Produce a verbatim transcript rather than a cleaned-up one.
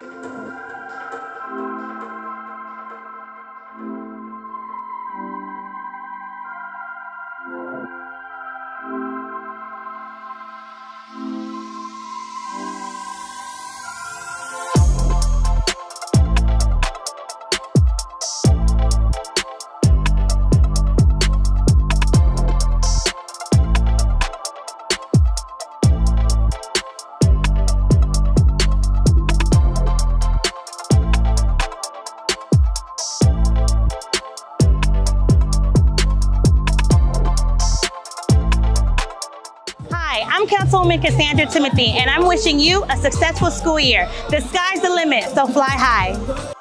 Hi, I'm Councilwoman Cassandra Timothy, and I'm wishing you a successful school year. The sky's the limit, so fly high.